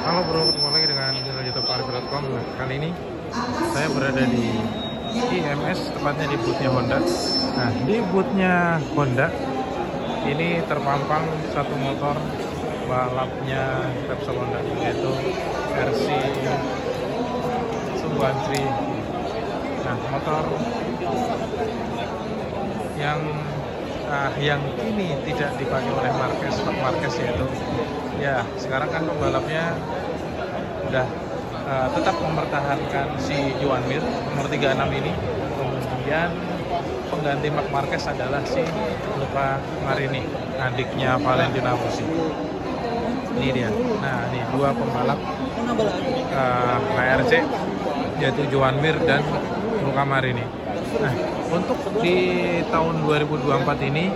Halo bro, ketemu lagi dengan channel YouTube Arif.com. Nah, kali ini saya berada di IMS, tepatnya di boothnya Honda. Nah, di boothnya Honda ini terpampang satu motor balapnya Repsol Honda, yaitu RC 113. Nah, motor yang kini tidak dipakai oleh Marquez, yaitu ya sekarang kan pembalapnya udah tetap mempertahankan si Joan Mir nomor 36 ini. Kemudian pengganti Marc Marquez adalah si Luca Marini, adiknya Valentino Rossi. Ini dia. Nah, ini dua pembalap KRC, yaitu Joan Mir dan Luca Marini. Nah, untuk di tahun 2024 ini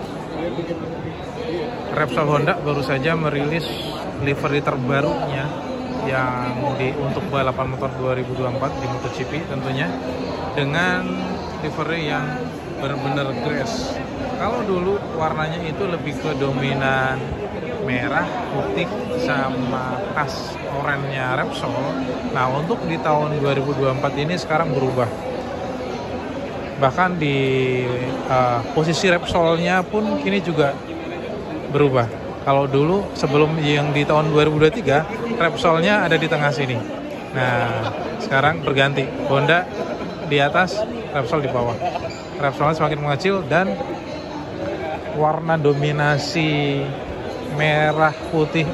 Repsol Honda baru saja merilis livery terbarunya yang untuk balapan motor 2024 di MotoGP tentunya, dengan livery yang benar-benar grass. Kalau dulu warnanya itu lebih ke dominan merah, putih, sama khas oranye Repsol. Nah, untuk di tahun 2024 ini sekarang berubah. Bahkan di posisi Repsolnya pun kini juga berubah. Kalau dulu sebelum yang di tahun 2023 Repsolnya ada di tengah sini. Nah, sekarang berganti, Honda di atas, Repsol di bawah. Repsolnya semakin mengecil dan warna dominasi merah putih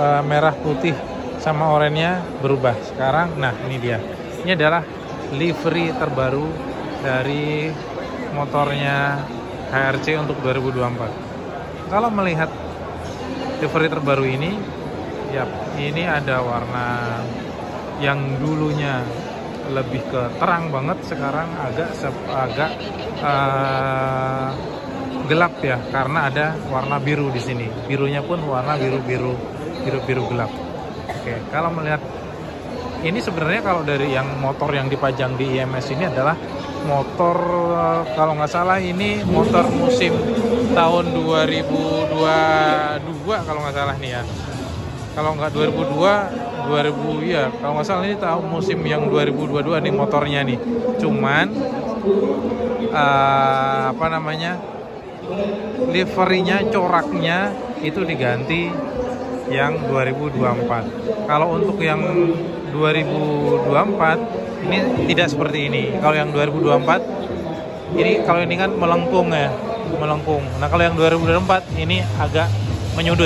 sama oranye berubah sekarang. Nah, ini dia. Ini adalah livery terbaru dari motornya HRC untuk 2024. Kalau melihat livery terbaru ini, ya ini ada warna yang dulunya lebih ke terang banget, sekarang agak gelap ya, karena ada warna biru di sini. Birunya pun warna biru gelap. Oke, kalau melihat ini sebenarnya kalau dari yang motor yang dipajang di IMS ini adalah motor, kalau nggak salah ini motor musim tahun 2022 kalau nggak salah nih ya. Kalau nggak 2000 ya, kalau nggak salah ini tahun musim yang 2022 nih motornya nih. Cuman liverynya, coraknya itu diganti yang 2024. Kalau untuk yang 2024 ini tidak seperti ini. Kalau yang 2024 ini, kalau ini kan melengkung. Nah, kalau yang 2024 ini agak menyudut.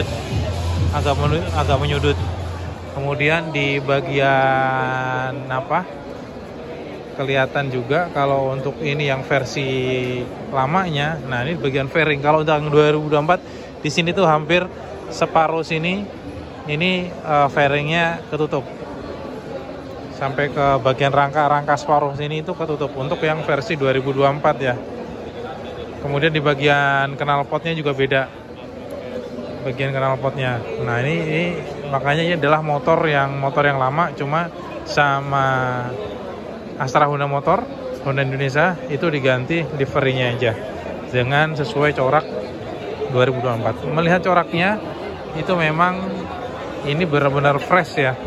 Kemudian di bagian kelihatan juga kalau untuk ini yang versi lamanya. Nah, ini bagian fairing. Kalau untuk yang 2024 di sini tuh hampir separuh sini ini fairingnya ketutup. Sampai ke bagian rangka separuh sini itu ketutup untuk yang versi 2024 ya. Kemudian di bagian knalpotnya juga beda, bagian knalpotnya. Nah, ini makanya ini adalah motor yang lama, cuma sama Astra Honda Motor Honda Indonesia itu diganti liverynya aja dengan sesuai corak 2024. Melihat coraknya itu memang ini benar-benar fresh ya.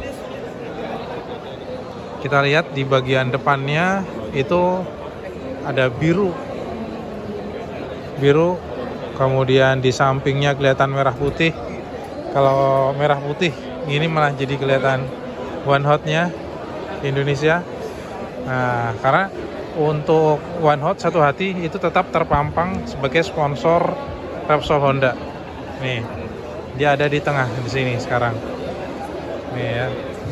Kita lihat di bagian depannya itu ada biru, kemudian di sampingnya kelihatan merah putih. Kalau merah putih ini malah jadi kelihatan one hotnya Indonesia. Nah, karena untuk one hot satu hati itu tetap terpampang sebagai sponsor Repsol Honda. Nih, dia ada di tengah di sini sekarang. Nih ya.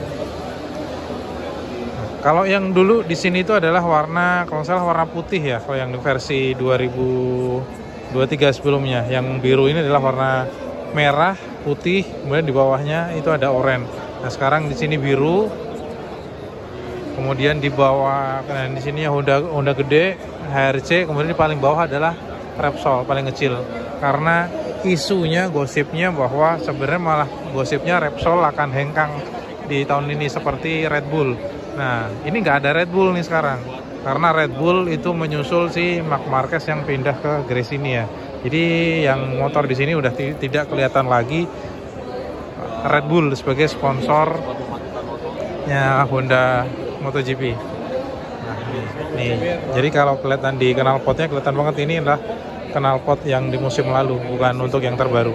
Kalau yang dulu di sini itu adalah warna, kalau nggak salah warna putih ya. Kalau yang versi 2023 sebelumnya, yang biru ini adalah warna merah, putih, kemudian di bawahnya itu ada oranye. Nah, sekarang di sini biru, kemudian di bawah, nah di sini Honda gede, HRC, kemudian di paling bawah adalah Repsol paling kecil. Karena isunya, gosipnya bahwa sebenarnya malah gosipnya Repsol akan hengkang di tahun ini seperti Red Bull. Nah, ini nggak ada Red Bull nih sekarang, karena Red Bull itu menyusul si Marc Marquez yang pindah ke Gresini ya. Jadi yang motor di sini udah tidak kelihatan lagi Red Bull sebagai sponsornya Honda MotoGP. Nah, nih. Jadi kalau kelihatan di knalpotnya kelihatan banget ini adalah knalpot yang di musim lalu, bukan untuk yang terbaru.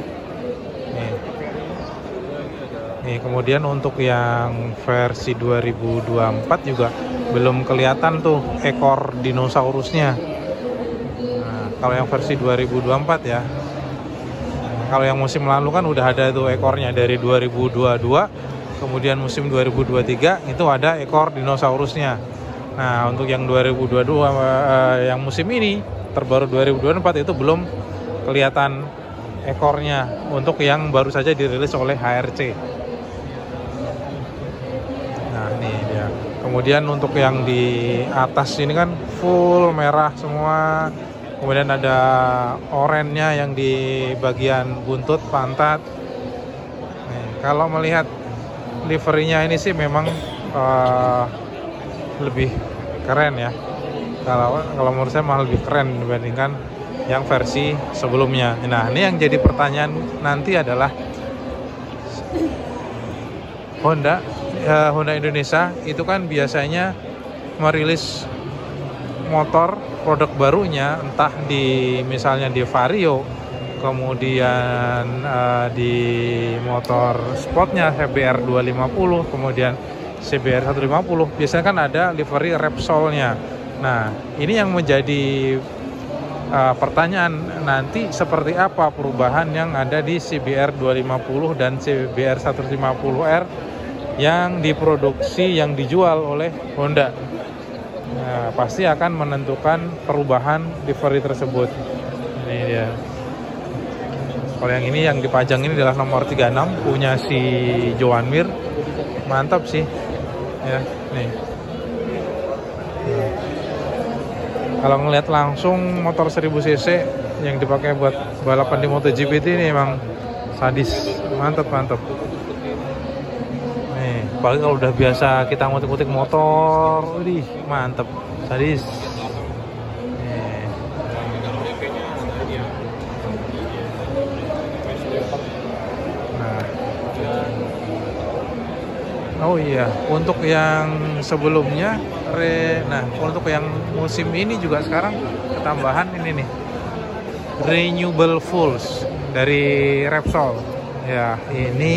Nih, kemudian untuk yang versi 2024 juga belum kelihatan tuh ekor dinosaurusnya. Nah, kalau yang versi 2024 ya. Kalau yang musim lalu kan udah ada tuh ekornya dari 2022, kemudian musim 2023 itu ada ekor dinosaurusnya. Nah, untuk yang 2022 yang musim ini terbaru 2024 itu belum kelihatan ekornya untuk yang baru saja dirilis oleh HRC. Nah, ini dia. Kemudian untuk yang di atas ini kan full merah semua. Kemudian ada oranye yang di bagian buntut pantat. Nih, kalau melihat liverinya ini sih memang lebih keren ya. Kalau menurut saya malah lebih keren dibandingkan yang versi sebelumnya. Nah, ini yang jadi pertanyaan nanti adalah Honda Indonesia itu kan biasanya merilis motor produk barunya entah misalnya di Vario, kemudian di motor sportnya CBR 250, kemudian CBR 150, biasanya kan ada livery Repsol-nya. Nah, ini yang menjadi pertanyaan nanti seperti apa perubahan yang ada di CBR 250 dan CBR 150R yang diproduksi, yang dijual oleh Honda. Nah, pasti akan menentukan perubahan livery tersebut. Ini dia. Kalau yang ini yang dipajang ini adalah nomor 36 punya si Joan Mir. Mantap sih. Ya, nih. Kalau ngelihat langsung motor 1000 cc yang dipakai buat balapan di MotoGP ini emang sadis. Mantap. Apalagi kalau udah biasa kita ngutik-ngutik motor, mantep, sadis. Nah, oh iya, untuk yang sebelumnya, untuk yang musim ini juga sekarang ketambahan ini nih, Renewable Fuels dari Repsol. Ya, ini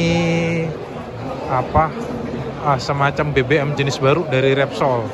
semacam BBM jenis baru dari Repsol.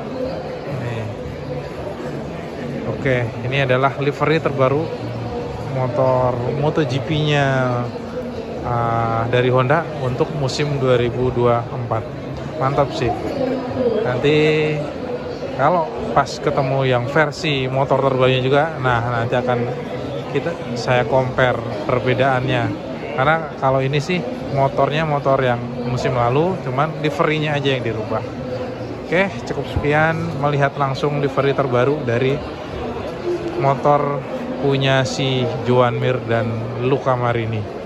Oke, ini adalah livery terbaru motor MotoGP-nya dari Honda untuk musim 2024. Mantap sih. Nanti kalau pas ketemu yang versi motor terbarunya juga, nah nanti akan saya compare perbedaannya. Karena kalau ini sih motornya motor yang musim lalu, cuman liverynya aja yang dirubah. Oke, cukup sekian melihat langsung livery terbaru dari motor punya si Joan Mir dan Luca Marini.